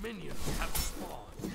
Minions have spawned.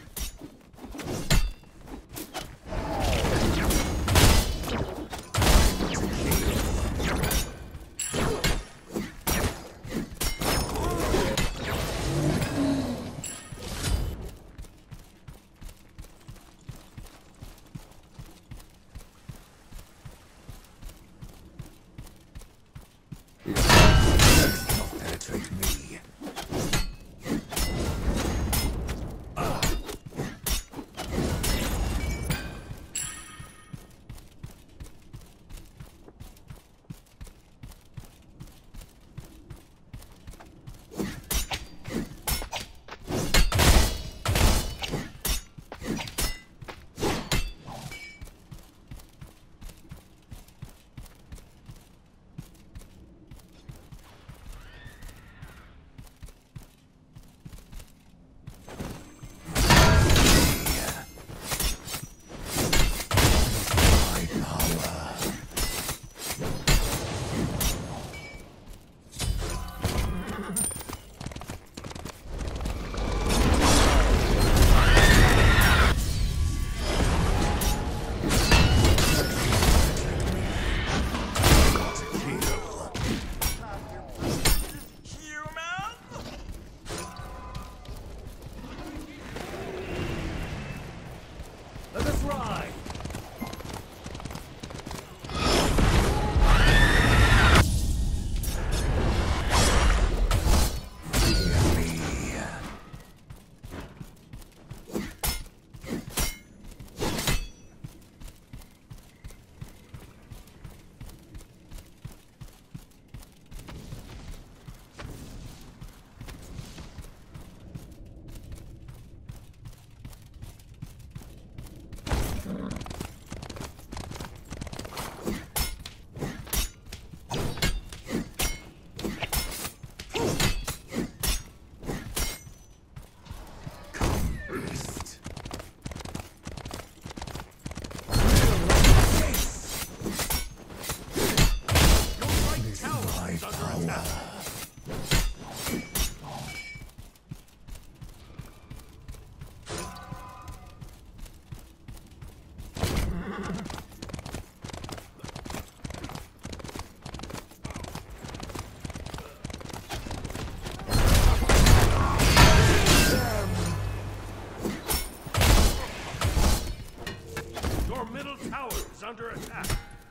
Under attack.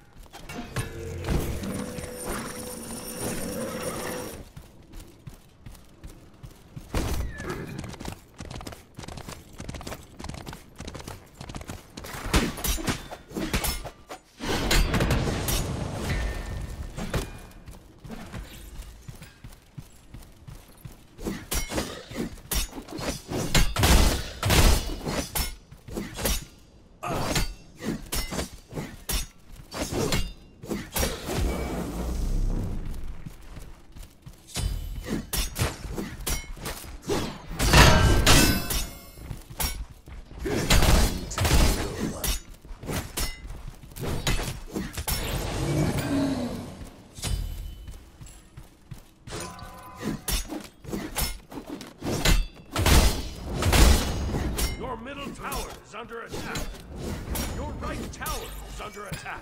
Under attack. Your right tower is under attack.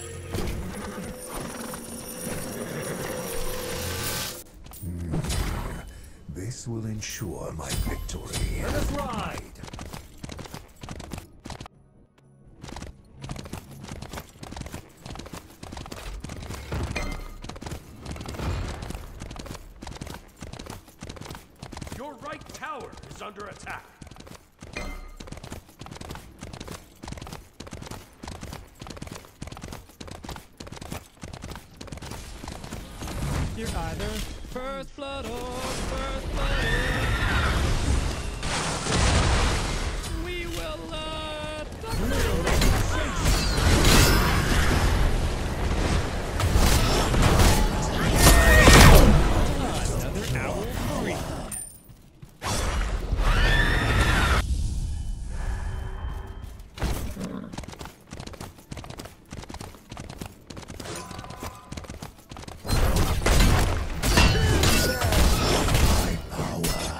This will ensure my victory. Let us ride! Your right tower is under attack. You're either first blood or first blood. We will another owl free. My power.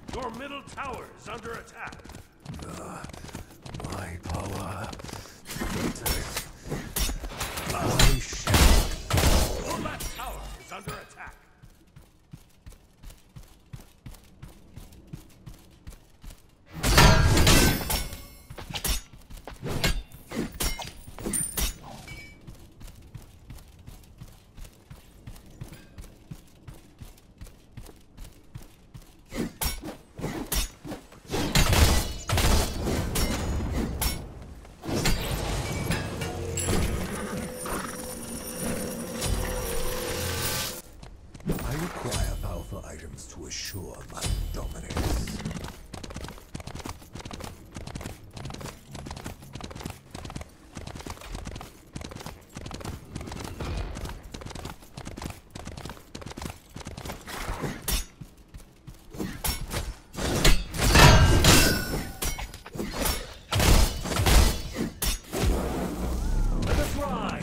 Your middle tower is under attack. My power. I shall. Your left tower is under attack. I require powerful items to assure my dominance. Let us ride.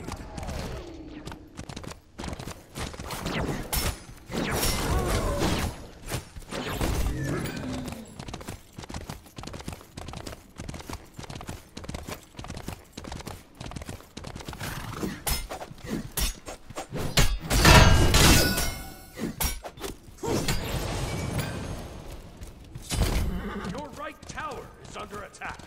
Your right tower is under attack.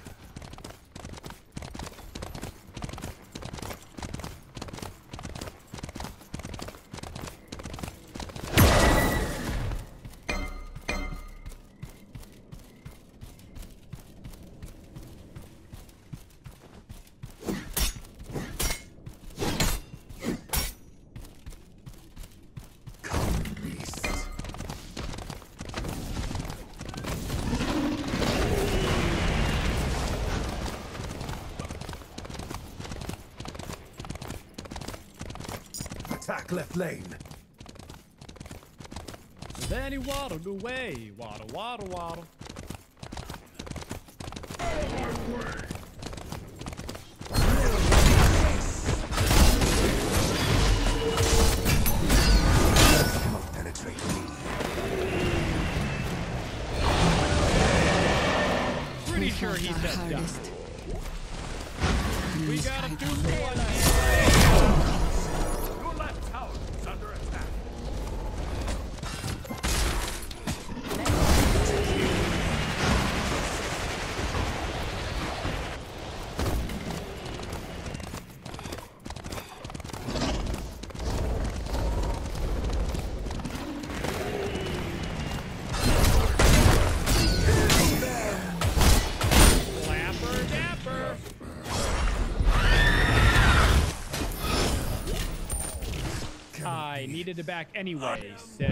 Come, beast. Attack left lane. Then he waddled away. Waddle, waddle, waddle. Cannot penetrate me. Pretty sure he said done. We got a 2-for-1 Your left tower is under attack. Flapper dapper. I needed it back anyway, so...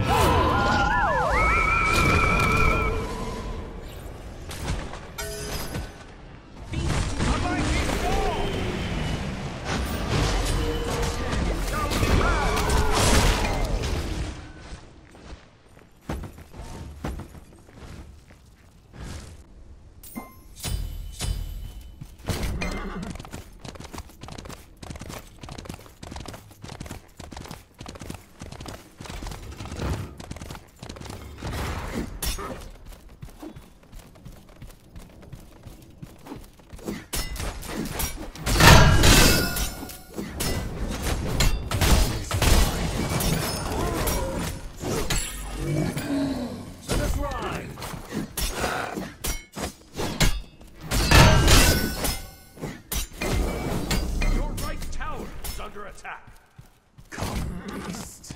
Let us ride. Your right tower is under attack. Come, beast.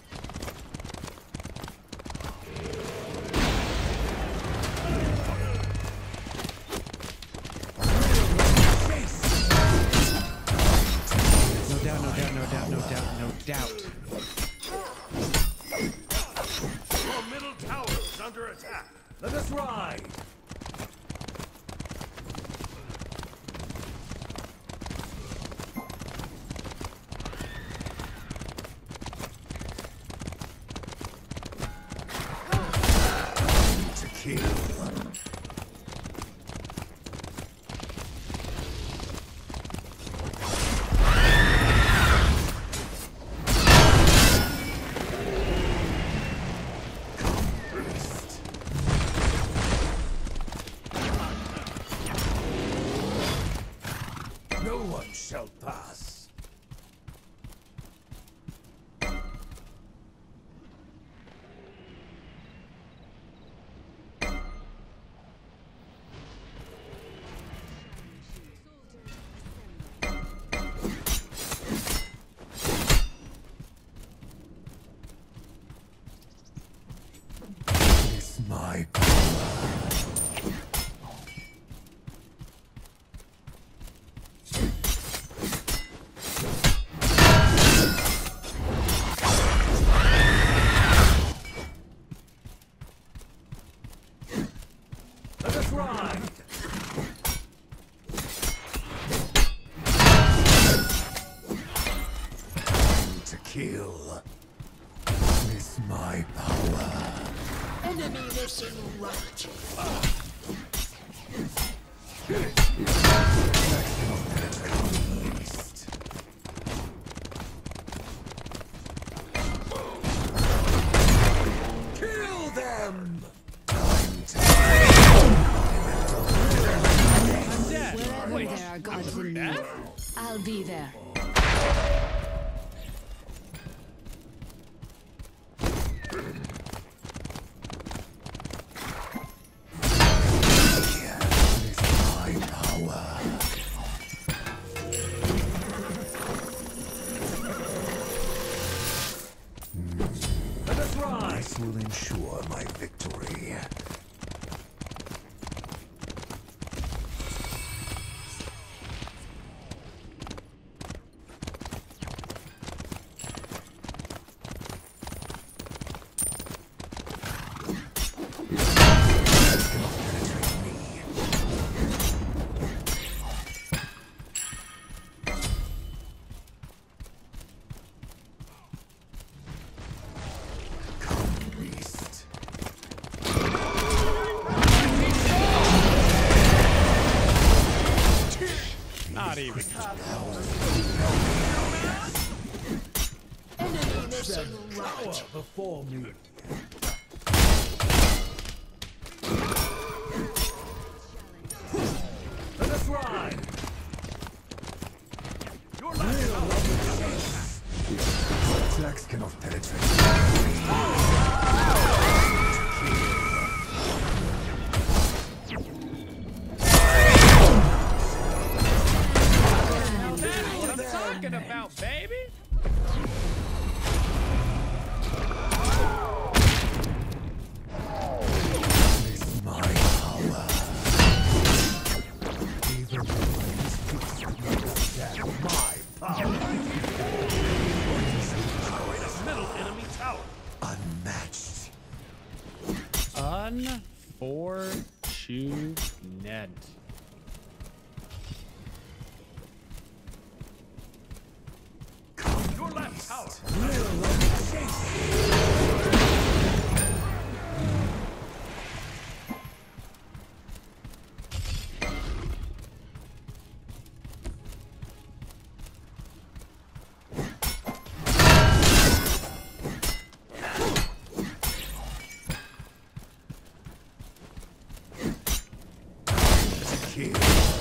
No doubt, no doubt, no doubt, no doubt, no doubt. Your middle tower is under attack. Let us ride. To kill. shall pass. My let us ride. Time to kill. Miss my power. Enemy missing right. Kill them! I'm dead. Wherever Wait, there are gods in dead? need, I'll be there. This will ensure my victory. Not even. Enemy missing right. Before me. Let us ride. Your last Attacks cannot penetrate. Now that's what I'm talking about, baby. Is my power. Even these beasts do not understand my power. destroyed a middle enemy tower. Unmatched. Unfortunate. Your left tower. Kill.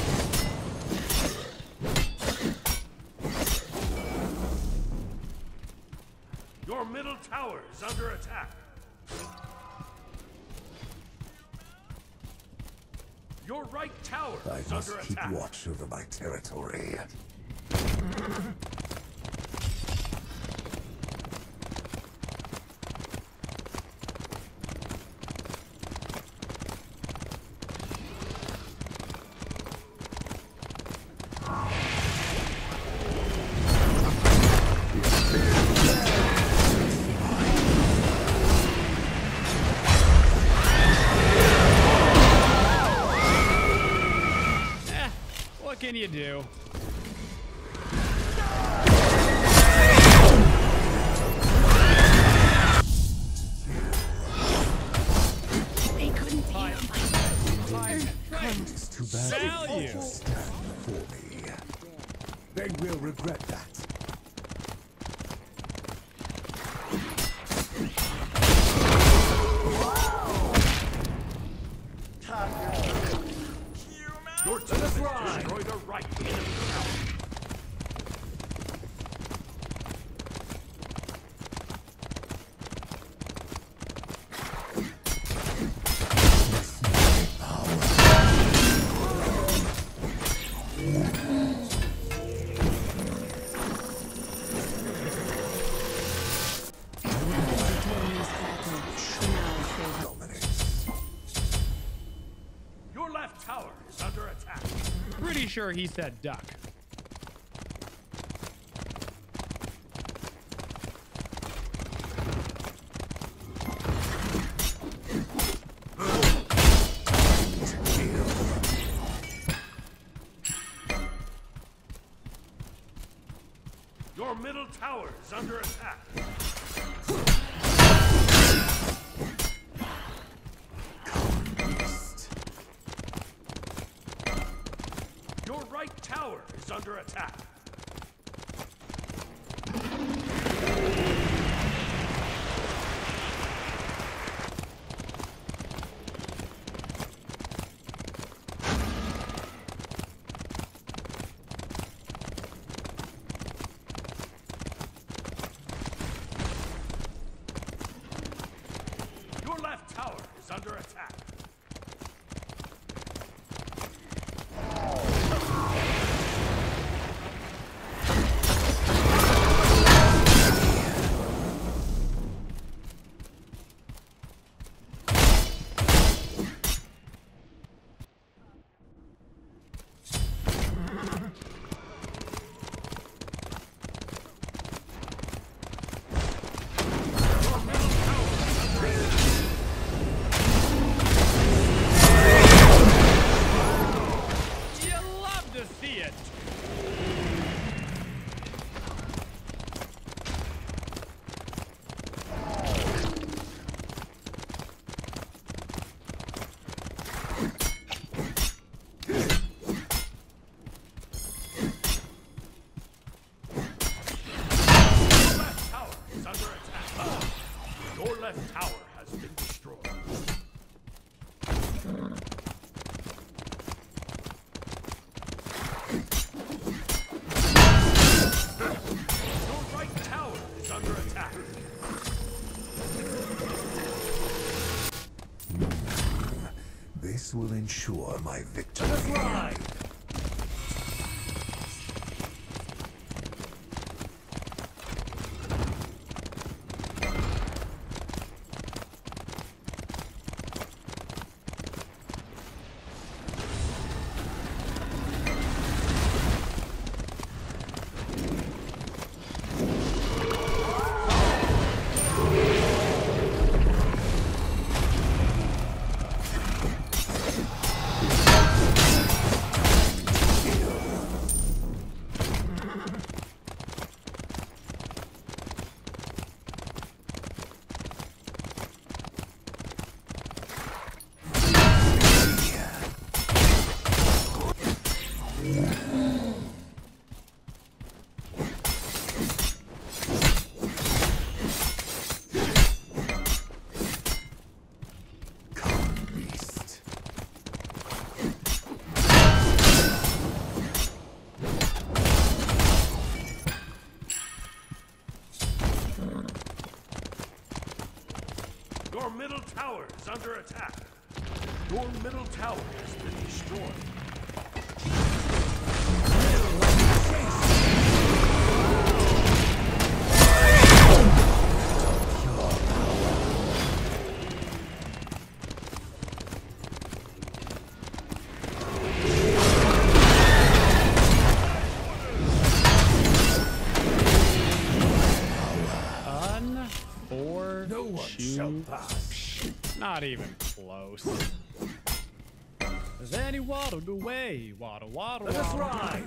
Your middle tower is under attack. Your right tower I is must under keep attack. watch over my territory. What can you do? They couldn't hear my It's too bad Value. they stand before me. They will regret that. Your team has destroyed a right enemy tower. sure he said duck. Your middle tower is under attack. Your right tower is under attack. Your left tower is under attack. You love to see it. Your left tower is under attack. Your left tower has been destroyed. Your right tower is under attack. This will ensure my victory. Let us ride! Your middle tower is under attack. Your middle tower has been destroyed. No one shall pass. Not even close. Does any waddle go away? Waddle, waddle, Let us waddle. ride!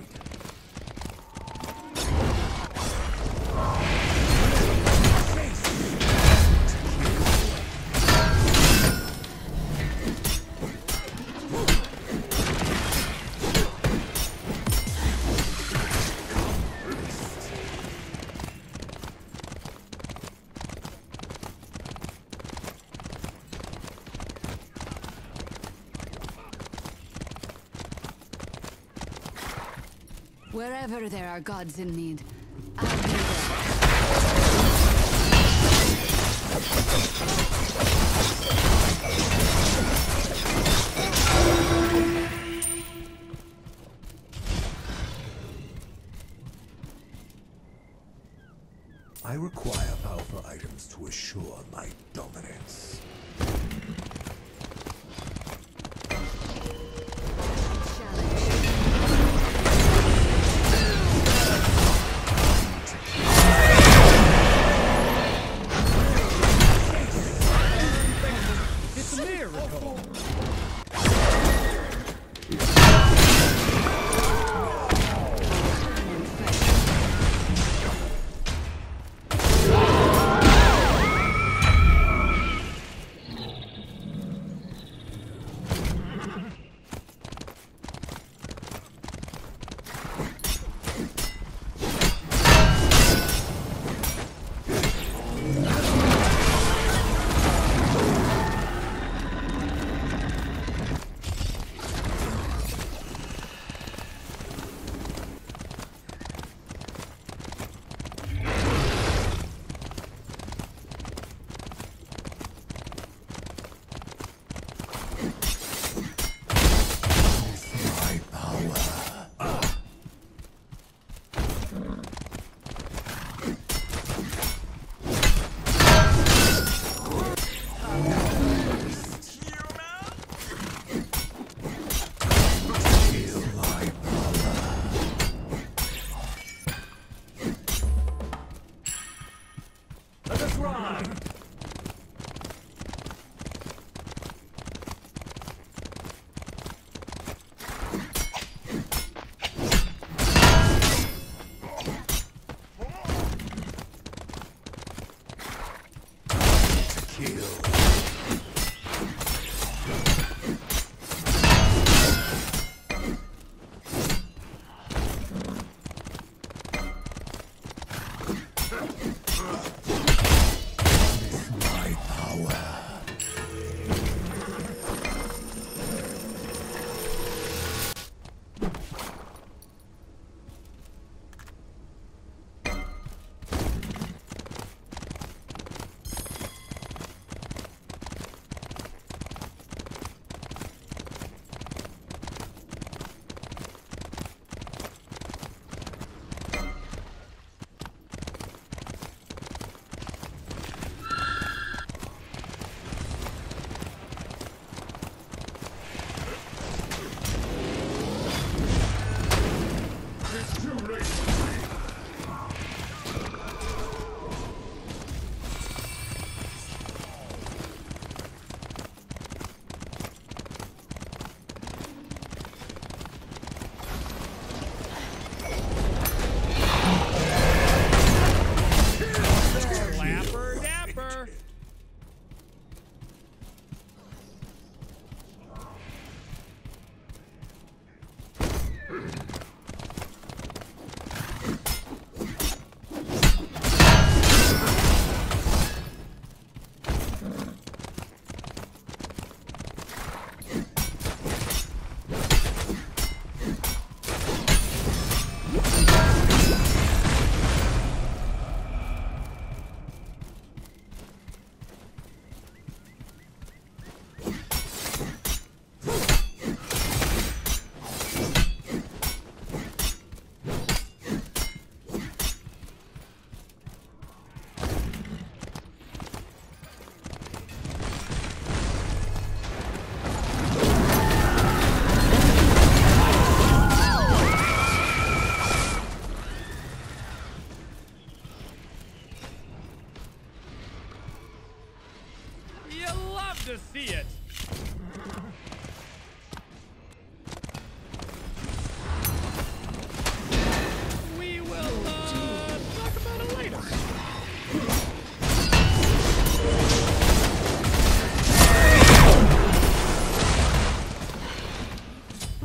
Wherever there are gods in need, I'll be there. I require powerful items to assure my dominance. Challenge.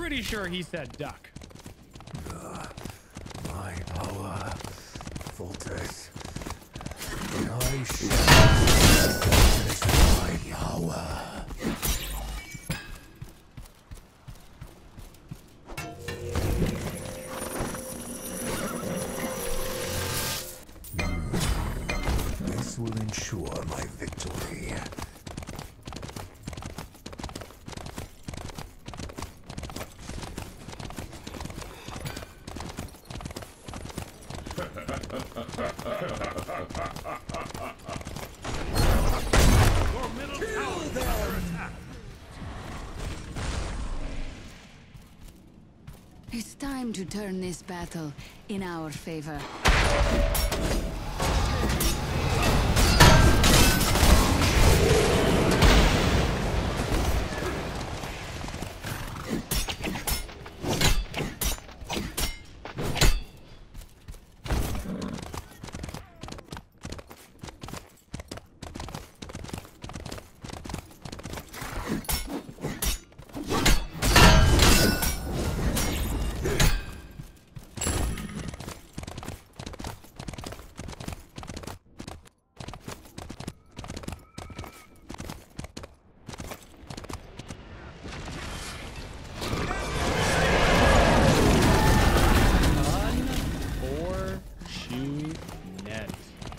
pretty sure he said duck. My power, Fortress. I shall Fortress my power. This will ensure my victory. Your middle tower is under attack. It's time to turn this battle in our favor. Unfortunate.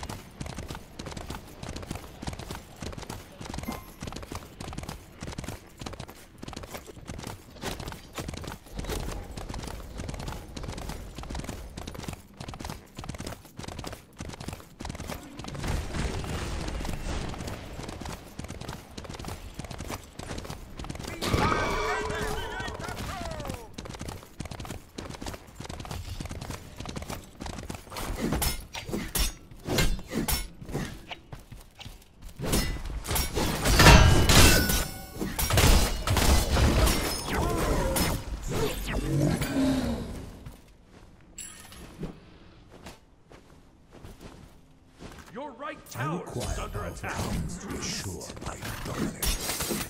Your right I tower is require under powerful attack. arms to assure my dominance.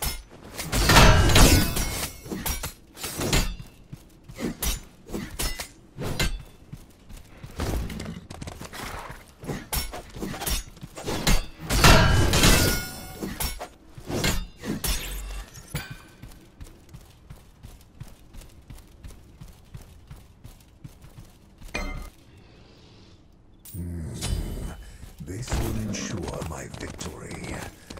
This will ensure my victory.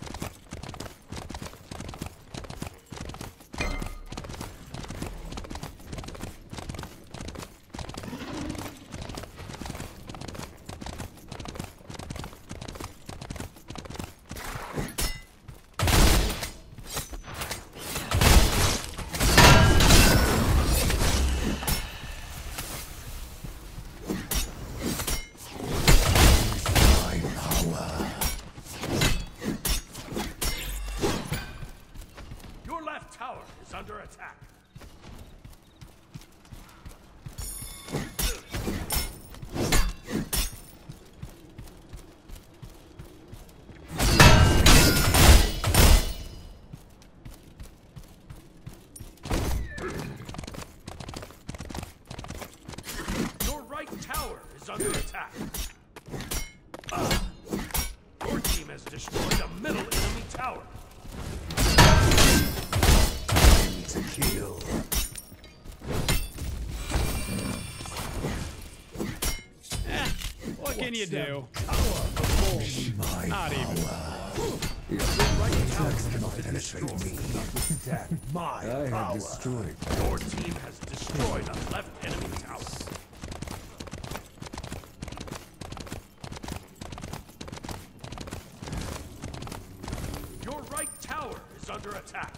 My power. Your left tower is under attack. Your right tower is under attack. Your team has destroyed a middle enemy tower. Time to kill. What can you do? My Not even. attacks cannot penetrate me. My I have power. destroyed. Your team has destroyed a left enemy tower. Your right tower is under attack.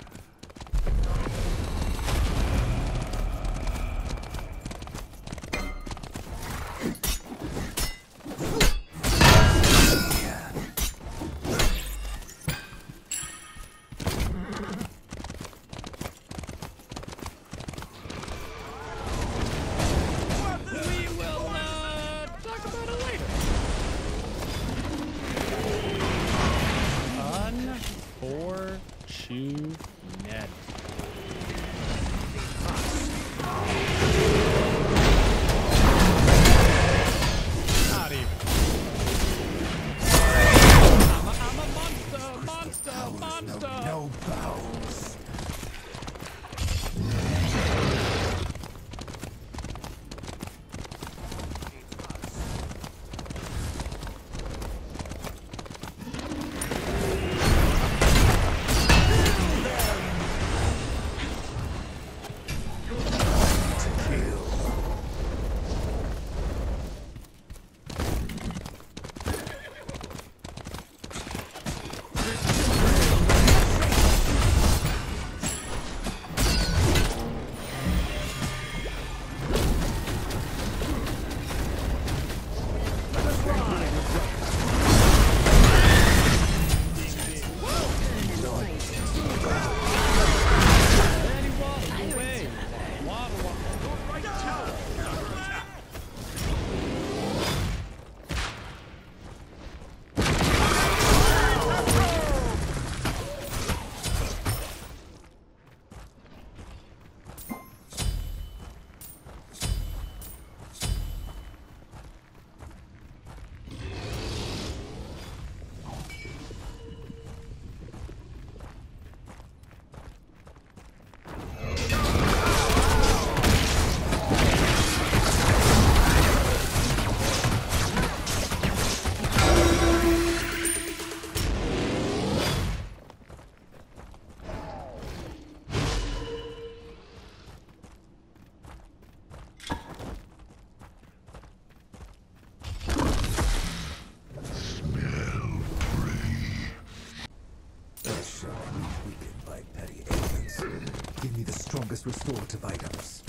strongest restorative items.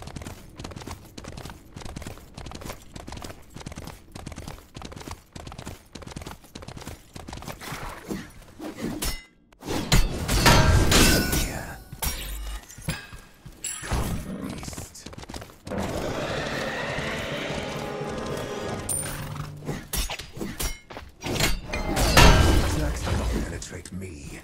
Here. Come, beast. Attacks cannot penetrate me.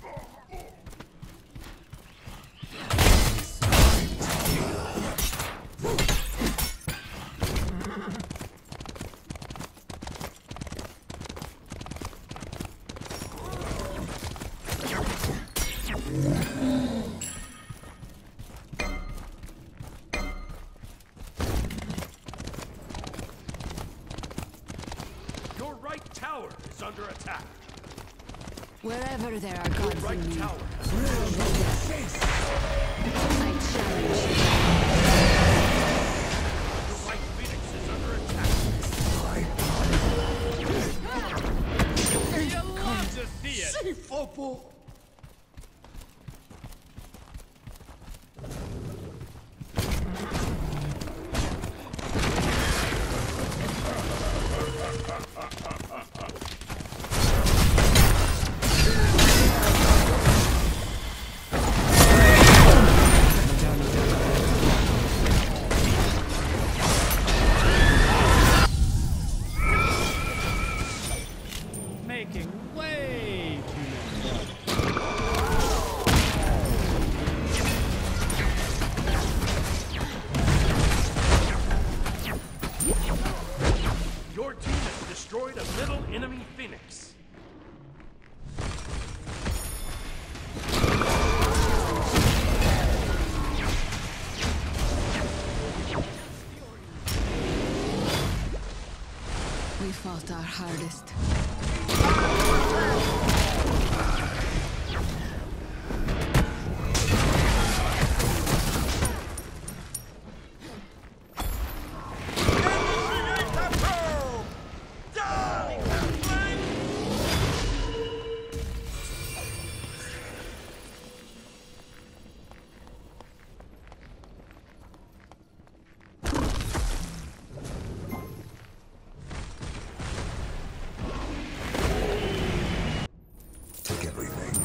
Your right tower is under attack. Wherever there are gods Right in need, tower. I challenge you. Your right phoenix is under attack. You love to see it. Making way too many. Your team has destroyed a middle enemy phoenix. We fought our hardest. Take everything.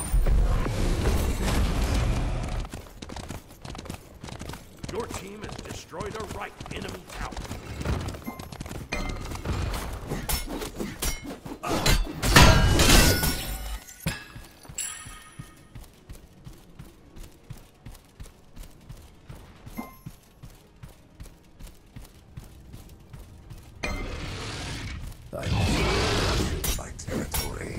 Your team has destroyed a right enemy tower. I must my territory.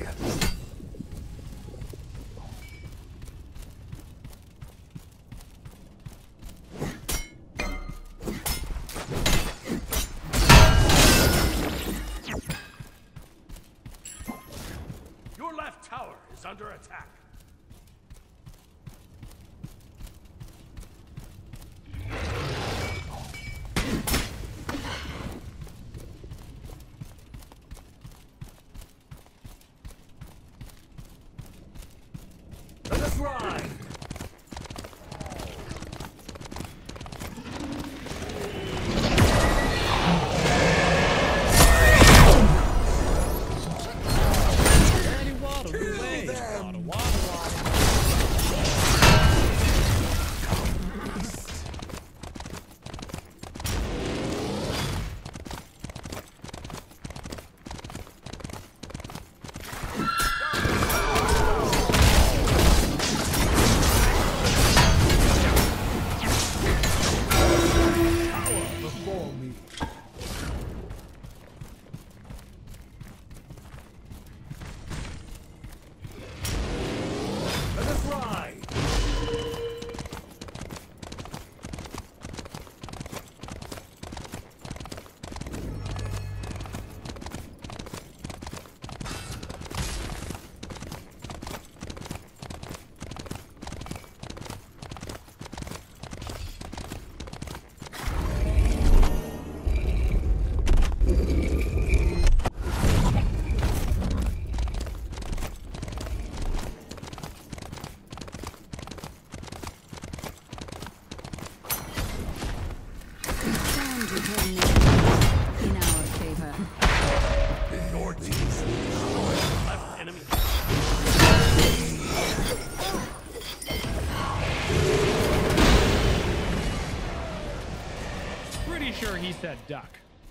Your left tower is under attack. Let us ride! Any water away. Water, water, water. turn in our favor. Your team destroyed the left enemy. Pretty sure he said duck.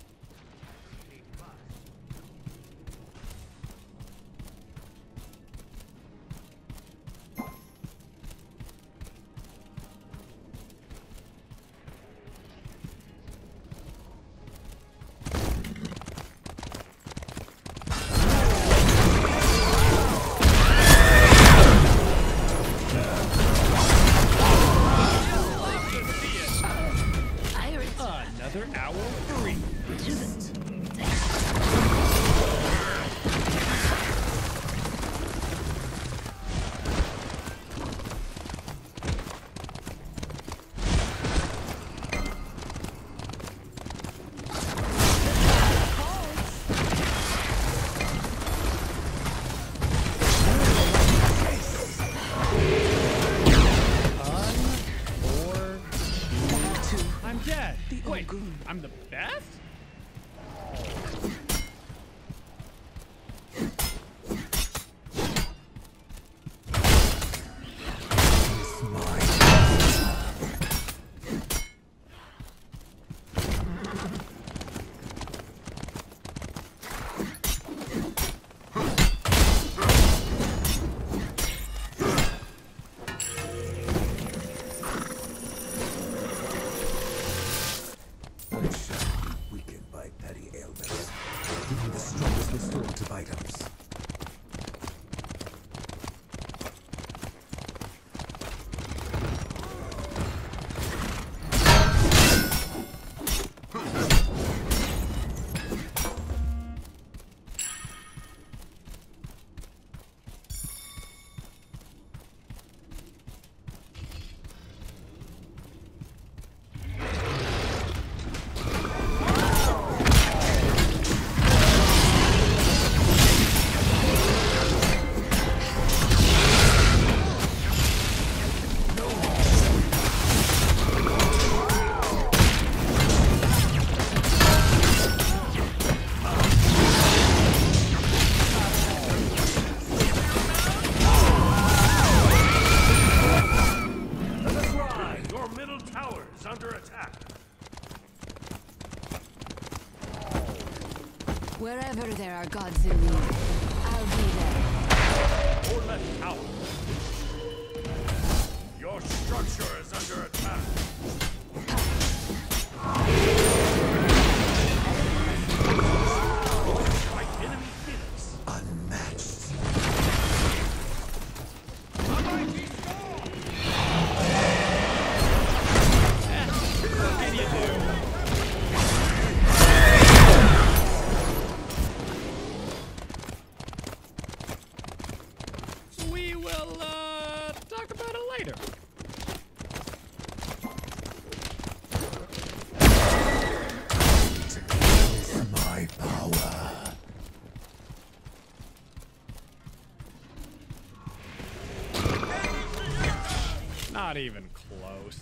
Another owl free. I'm dead. Wait, I'm the best? Even the strongest restorative items. Wherever there are gods in need, I'll be there. Your left tower. Your structure is under attack. My enemy Phoenix. Unmatched. What can you do? We will talk about it later. My power. Not even close.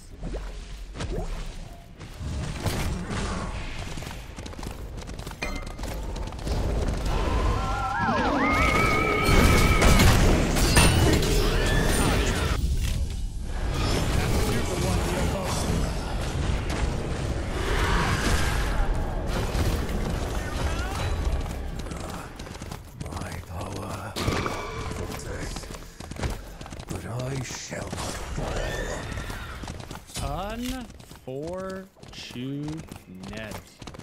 My power. But I shall not fall. Unfortunate.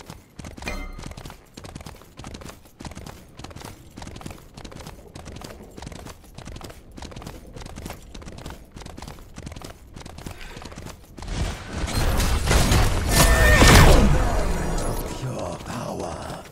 Pure power.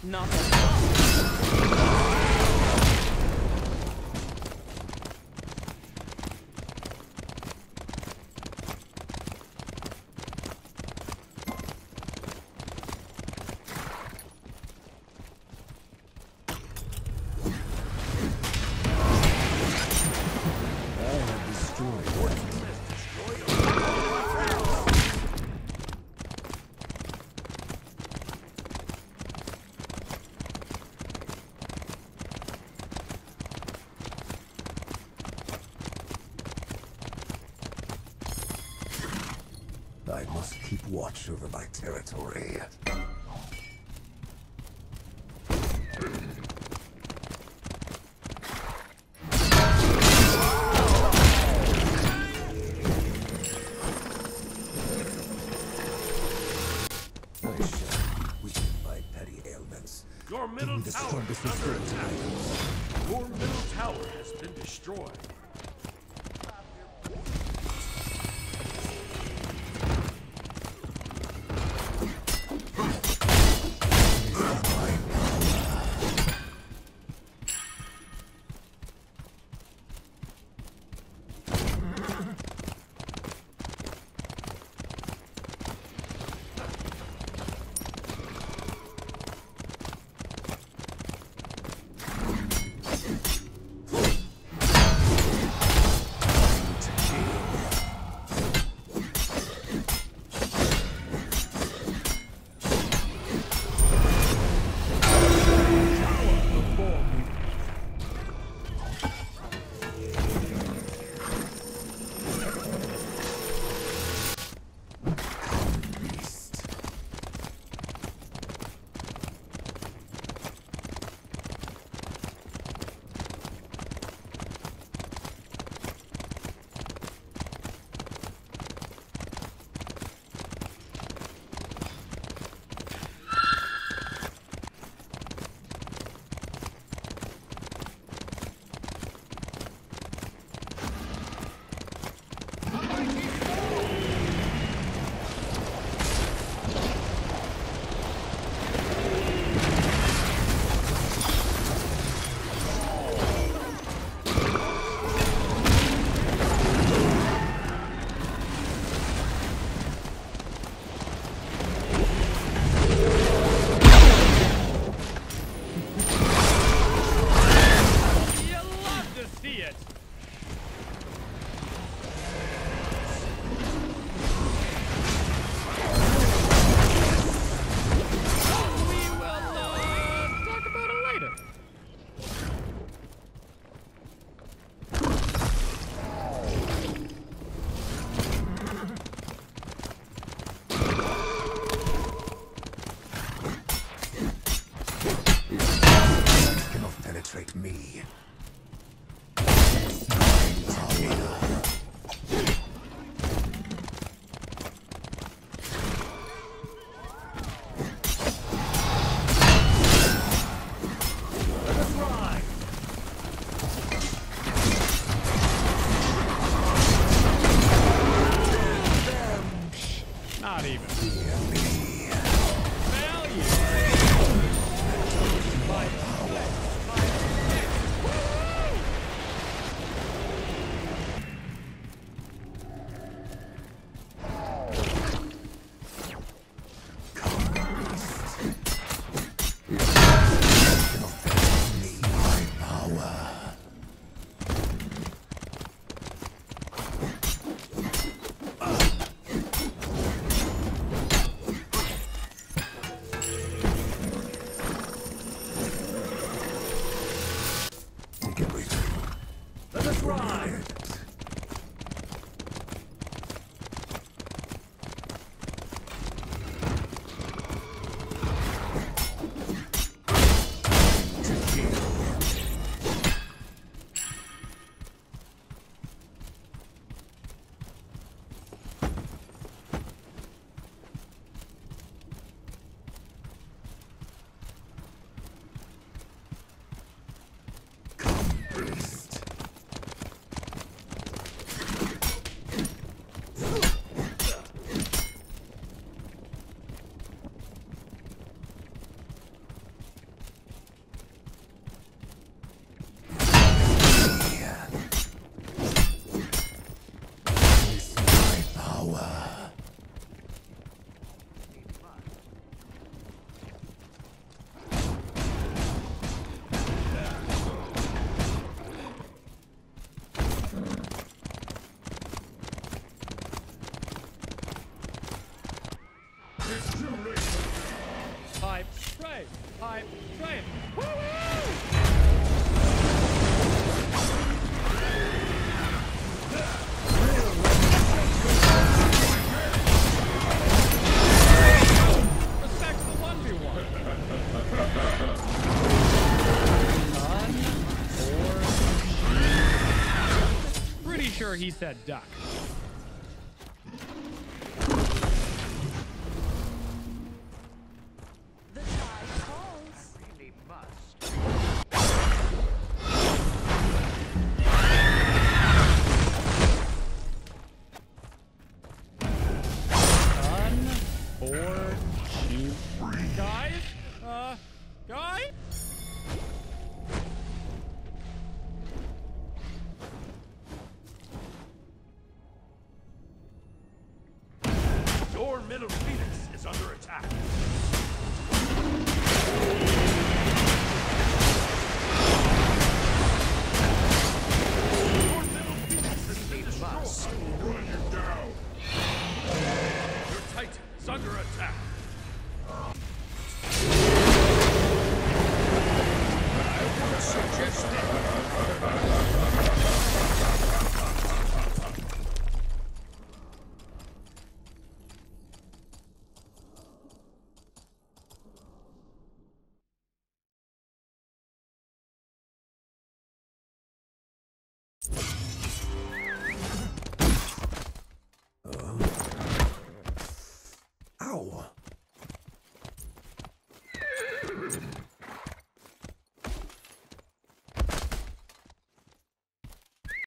Not at all. I must keep watch over my territory. I shall be weakened by petty ailments. Your Give middle me the tower strongest is under reserve attack. items. Your middle tower has been destroyed. Me. Not even. Let us ride! sure he said duck. The tide calls. Really must. Unfortunate. Guys? Guys? Your middle phoenix is under attack. Your middle phoenix has been destroyed. Run him down. Your titan is under attack. Ow!